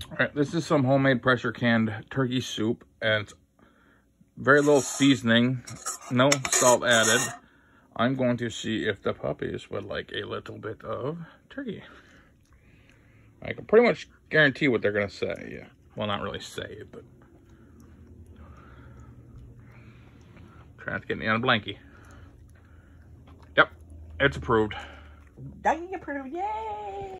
All right, this is some homemade pressure canned turkey soup, and it's very little seasoning, no salt added. I'm going to see if the puppies would like a little bit of turkey. I can pretty much guarantee what they're gonna say. Yeah. Well, not really say it, but trying to get me on a blankie. Yep, it's approved. Doggie approved, yay!